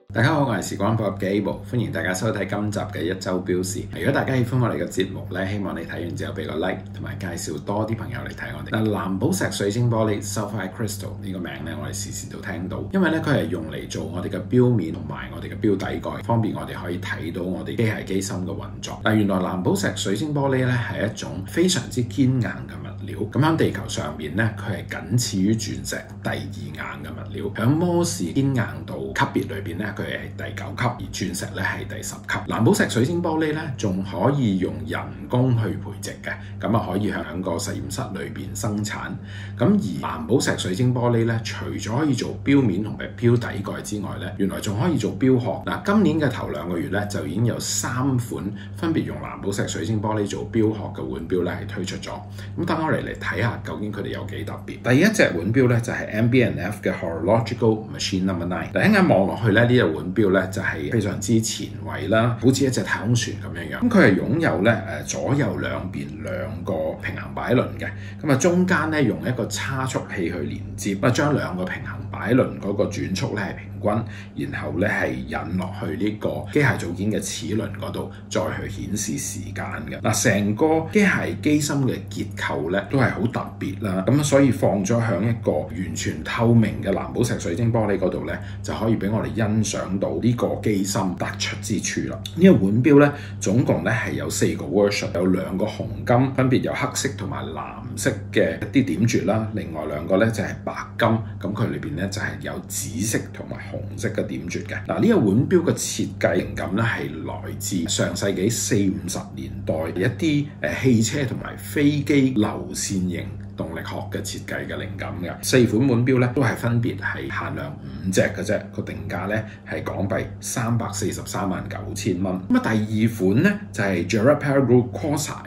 大家好，我係時光寶盒嘅 Able， 歡迎大家收睇今集嘅一周表示。如果大家喜歡我哋嘅節目咧，希望你睇完之後俾個 like， 同埋介紹多啲朋友嚟睇我哋。藍寶石水晶玻璃 Sapphire Crystal 呢個名咧，我哋時時都聽到，因為咧佢係用嚟做我哋嘅錶面同埋我哋嘅錶底蓋，方便我哋可以睇到我哋機械機芯嘅運作。原來藍寶石水晶玻璃咧係一種非常之堅硬嘅物料，咁喺地球上面咧，佢係僅次於鑽石第二硬嘅物料。喺摩氏堅硬度級別裏邊咧，佢係第9級，而鑽石咧係第10級。藍寶石水晶玻璃咧仲可以用人工去培植嘅，咁啊可以喺個實驗室裏邊生產。咁而藍寶石水晶玻璃咧，除咗可以做錶面同埋錶底蓋之外咧，原來仲可以做錶殼。今年嘅頭2個月咧，就已經有3款分別用藍寶石水晶玻璃做錶殼嘅腕錶咧係推出咗。咁等我哋嚟睇下究竟佢哋有幾特別。第一隻腕錶咧就係 MB&F 嘅 Horological Machine No. 9。第一眼望落去咧，呢隻腕錶咧就係非常之前衛啦，好似一隻太空船咁樣樣。咁佢係擁有咧左右兩邊2個平衡擺輪嘅，咁中間咧用一個差速器去連接，將2個平衡擺輪嗰個轉速咧係平均，然後咧係引落去呢個機械組件嘅齒輪嗰度，再去顯示時間嘅。成個機械機芯嘅結構咧都係好特別啦，咁所以放咗喺一個完全透明嘅藍寶石水晶玻璃嗰度咧，就可以俾我哋欣賞到呢個機芯突出之處啦。呢個腕錶咧總共咧係有4個 version， 有2個紅金，分別有黑色同埋藍色嘅一啲點綴啦，另外2個咧就係白金，咁佢裏邊咧就係有紫色同埋紅色嘅點綴嘅。呢個腕錶嘅設計靈感咧係來自上世紀40-50年代一啲汽車同埋飛機流線型動力學嘅設計嘅靈感嘅。4款腕錶咧都係分別係限量5隻嘅啫，個定價咧係港幣3439000蚊。第二款咧就係 Girard-Perregaux Quasar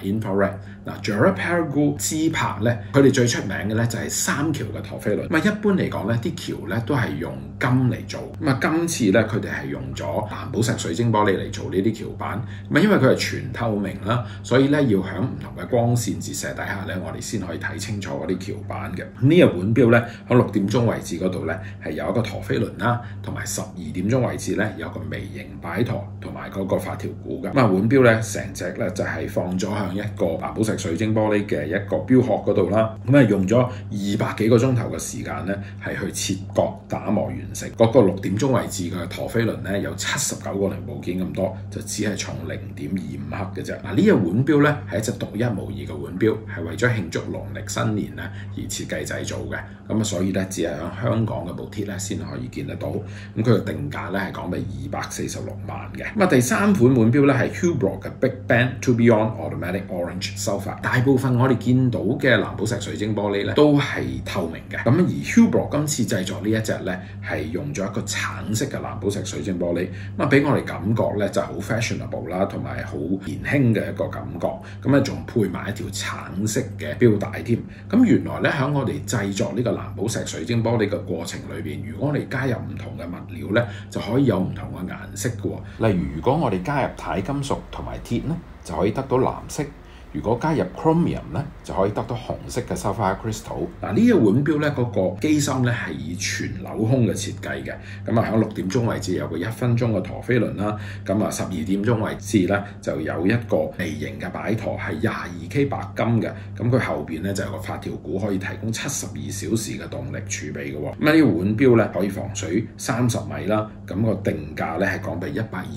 Infrared。Girard-Perregaux 芝柏咧，佢哋最出名嘅咧就係3橋嘅陀飛輪。一般嚟講咧，啲橋咧都係用金嚟做。今次咧佢哋係用咗藍寶石水晶玻璃嚟做呢啲橋板。因為佢係全透明啦，所以咧要喺唔同嘅光線折射底下咧，我哋先可以睇清楚嗰啲橋板嘅。呢個腕錶咧喺6點鐘位置嗰度咧係有一個陀飛輪啦，同埋12點鐘位置咧有個微型擺陀同埋嗰個發條鼓嘅。腕錶咧成隻咧就係放咗向一個藍寶石水晶玻璃嘅一個錶殼嗰度啦。用咗200幾個鐘頭嘅時間咧係去切割打磨完成。嗰個6點鐘位置嘅陀飛輪咧有79個零部件咁多，就只係重0.25克嘅啫。呢個腕錶咧係一隻獨一無二嘅腕錶，係為咗慶祝農曆新年咧而設計製造嘅。所以咧只係喺香港嘅boutique咧先可以見得到。佢嘅定價咧係港幣246萬嘅。第3款腕錶咧係 Hublot 嘅 Big Band Tourbillon Automatic Orange Sapphire。大部分我哋見到嘅藍寶石水晶玻璃咧都係透明嘅。而 Hublot 今次製作呢一隻咧係用咗一個橙色嘅藍寶石水晶玻璃，俾我哋感覺咧就好 fashionable 啦，同埋好年輕嘅一個感覺。仲配埋一條橙色嘅錶帶添。原來咧喺我哋製作呢個藍寶石水晶玻璃嘅過程裏邊，如果我哋加入唔同嘅物料咧，就可以有唔同嘅顏色嘅。例如如果我哋加入鈦金屬同埋鐵咧，就可以得到藍色。如果加入 chromium 咧，就可以得到紅色嘅 Sapphire Crystal。呢個腕錶咧嗰個機芯咧係以全鏤空嘅設計嘅。喺6點鐘位置有個1分鐘嘅陀飛輪啦。12點鐘位置咧就有一個微型嘅擺陀係22K 白金嘅。佢後邊咧就有個發條鼓可以提供72小時嘅動力儲備嘅。呢個腕錶咧可以防水30米啦。個定價咧係港幣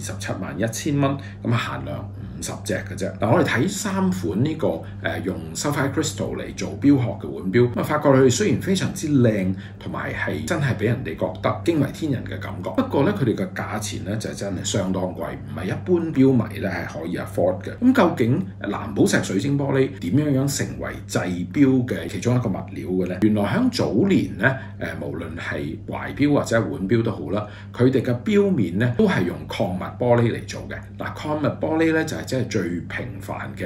1271000蚊。限量50隻嘅啫。我哋睇3款呢個用 Sapphire Crystal 嚟做錶殼嘅腕錶，發覺佢哋雖然非常之靚，同埋係真係俾人哋覺得驚為天人嘅感覺。不過咧，佢哋嘅價錢咧就真係相當貴，唔係一般錶迷咧係可以 afford 嘅。究竟藍寶石水晶玻璃點樣成為製錶嘅其中一個物料嘅咧？原來喺早年咧，無論係懷錶或者腕錶都好啦，佢哋嘅錶面咧都係用礦物玻璃嚟做嘅。礦物玻璃咧就係即係最平凡嘅，好似我哋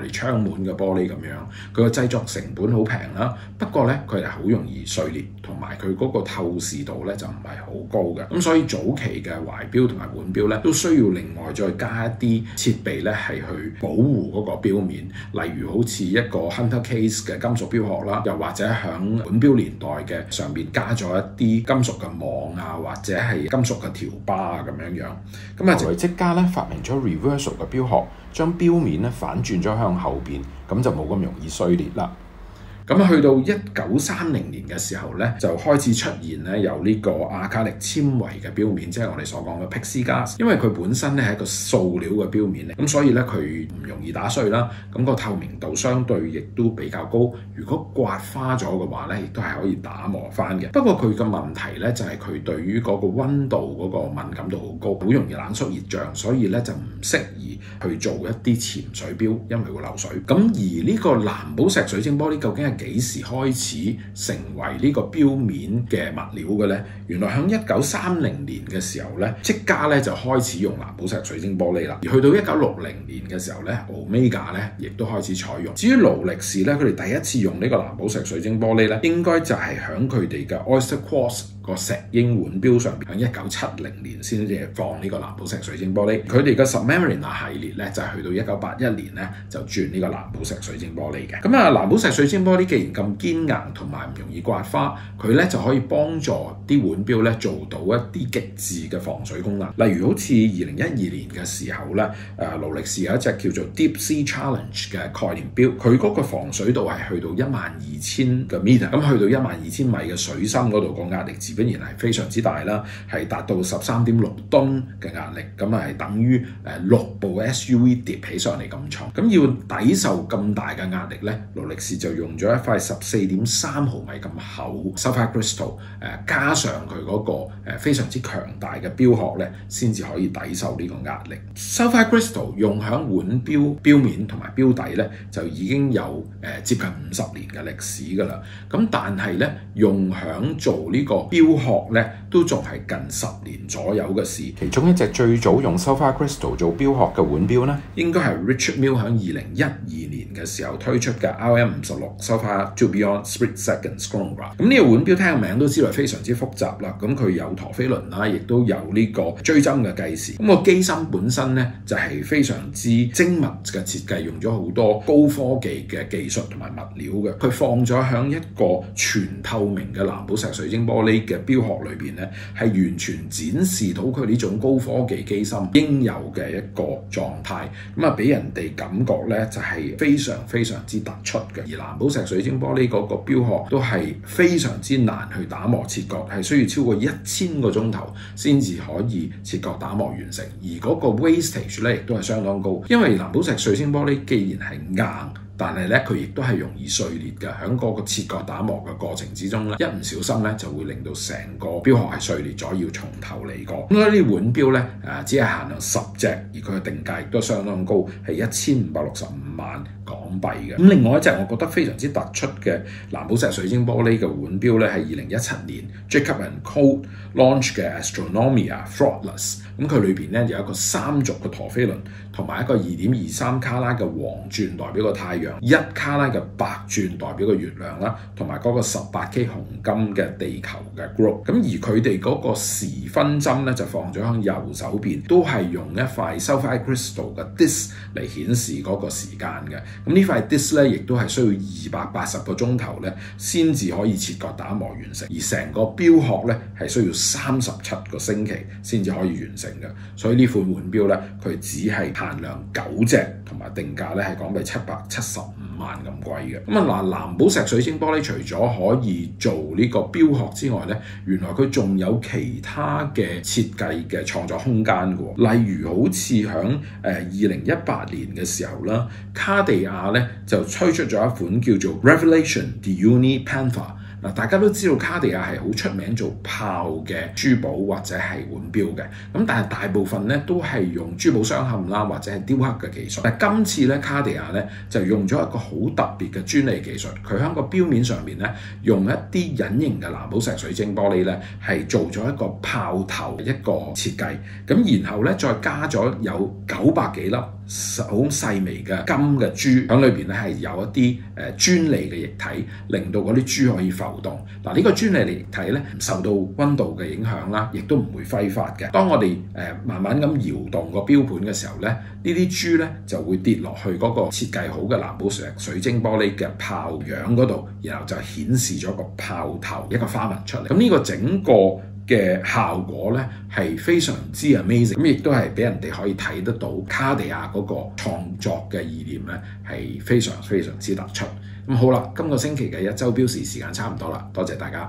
哋窗門嘅玻璃咁樣，佢個製作成本好平啦，不過咧佢係好容易碎裂，同埋佢嗰個透視度咧就唔係好高嘅。咁所以早期嘅懷錶同埋腕錶咧都需要另外再加一啲設備咧係去保護嗰個錶面，例如好似一個 Hunter Case 嘅金屬錶殼啦，又或者響腕錶年代嘅上面加咗一啲金屬嘅網啊，或者係金屬嘅條巴啊咁樣樣。咁啊，即家咧發明咗 reversal 嘅錶殼，將錶面咧反轉咗向後邊，咁就冇咁容易碎裂啦。咁去到1930年嘅時候咧，就開始出現咧有呢個亞加力纖維嘅錶面，即係我哋所講嘅 Pixie Glass。因為佢本身咧係一個塑料嘅錶面咧，咁所以咧佢唔容易打碎啦。咁個透明度相對亦都比較高。如果刮花咗嘅話咧，亦都係可以打磨翻嘅。不過佢嘅問題咧就係佢對於嗰個溫度嗰個敏感度好高，好容易冷縮熱脹，所以咧就唔適宜去做一啲潛水錶，因為會漏水。咁而呢個藍寶石水晶玻璃究竟係幾時開始成為呢個錶面嘅物料嘅呢？原來喺1930年嘅時候呢，積家咧就開始用藍寶石水晶玻璃啦。而去到1960年嘅時候呢，Omega 咧亦都開始採用。至於勞力士咧，佢哋第一次用呢個藍寶石水晶玻璃咧，應該就係喺佢哋嘅 Oyster Quartz個石英腕錶上邊，喺1970年先至放呢個藍寶石水晶玻璃。佢哋嘅 Submariner 系列咧就係去到1981年咧就轉呢個藍寶石水晶玻璃嘅。咁啊，藍寶石水晶玻璃既然咁堅硬同埋唔容易刮花，佢咧就可以幫助啲腕錶咧做到一啲極致嘅防水功能。例如好似2012年嘅時候咧，勞力士有一隻叫做 Deep Sea Challenge 嘅概念錶，佢嗰個防水度係去到12000個 meter， 咁去到12000米嘅水深嗰度，個壓力自然係非常之大啦，係達到13.6噸嘅壓力，咁係等於6部 SUV 疊起上嚟咁重。咁要抵受咁大嘅壓力咧，勞力士就用咗一塊14.3毫米咁厚 Sapphire Crystal， 加上佢嗰個非常之強大嘅錶殼咧，先至可以抵受呢個壓力。Sapphire Crystal 用喺腕錶錶面同埋錶底咧，就已經有接近50年嘅歷史㗎啦。咁但係咧，用喺做呢個錶殼咧，都仲係近10年左右嘅事。其中一隻最早用 Sapphire Crystal 做錶殼嘅腕錶咧，應該係 Richard Mille 喺2012年嘅時候推出嘅 RM56 Sapphire Tourbillon Split Second Chronograph。咁呢個腕錶聽個名都知道係非常之複雜啦。咁佢有陀飛輪啦，亦都有呢個追針嘅計時。咁個機芯本身咧就係非常之精密嘅設計，用咗好多高科技嘅技術同埋物料嘅。佢放咗喺一個全透明嘅藍寶石水晶玻璃嘅錶殼裏邊咧，係完全展示到佢呢種高科技機芯應有嘅一個狀態，咁啊俾人哋感覺咧就係非常非常之突出嘅。而藍寶石水晶玻璃嗰個錶殼都係非常之難去打磨切割，係需要超過1000個鐘頭先至可以切割打磨完成，而嗰個 wastage 咧亦都係相當高，因為藍寶石水晶玻璃既然係硬，但係咧，佢亦都係容易碎裂嘅。喺嗰個切割打磨嘅過程之中咧，一唔小心咧就會令到成個錶殼係碎裂咗，要從頭嚟過。咁所以呢腕錶咧只係限量10隻，而佢嘅定價亦都相當高，係1565萬港幣嘅。咁另外一隻我覺得非常之突出嘅藍寶石水晶玻璃嘅腕錶咧，係2017年 Jacob & Co launch 嘅 Astronomia Throtless。咁佢裏邊咧有一個3軸嘅陀飛輪，同埋一個2.23卡拉嘅黃鑽代表個太陽，1卡拉嘅白鑽代表個月亮啦，同埋嗰個18K 紅金嘅地球嘅 group。咁而佢哋嗰個時分針咧就放咗喺右手邊，都係用一塊 Sapphire Crystal 嘅 disc 嚟顯示嗰個時間嘅。咁呢塊 disc 咧亦都係需要280個鐘頭咧先至可以切割打磨完成，而成個錶殼咧係需要37個星期先至可以完成嘅。所以呢款腕錶咧，佢只係限量9隻，同埋定價咧係港幣775萬咁貴嘅。咁啊嗱，藍寶石水晶玻璃除咗可以做呢個錶殼之外咧，原來佢仲有其他嘅設計嘅創作空間嘅。例如好似響2018年嘅時候啦，卡地亞咧就推出咗一款叫做 Revelation di Uni Panther。嗱，大家都知道卡地亞係好出名做炮嘅珠寶或者係腕錶嘅，咁但係大部分咧都係用珠寶鑲嵌啦或者係雕刻嘅技術。但今次咧卡地亞咧就用咗一個好特別嘅專利技術，佢喺個錶面上面咧用一啲隱形嘅藍寶石水晶玻璃咧係做咗一個炮頭一個設計，咁然後咧再加咗有900幾粒好細微嘅金嘅珠喺裏邊咧，係有一啲專利嘅液體，令到嗰啲珠可以浮動。嗱，呢個專利液體咧唔受到溫度嘅影響啦，亦都唔會揮發嘅。當我哋慢慢咁搖動個標盤嘅時候咧，呢啲珠咧就會跌落去嗰個設計好嘅藍寶石水晶玻璃嘅泡樣嗰度，然後就顯示咗個泡頭一個花紋出嚟。咁呢個整個嘅效果咧係非常之 amazing， 咁亦都係俾人哋可以睇得到卡地亞嗰個創作嘅意念咧係非常非常之突出。咁好啦，今個星期嘅一周標示時間差唔多啦，多謝大家。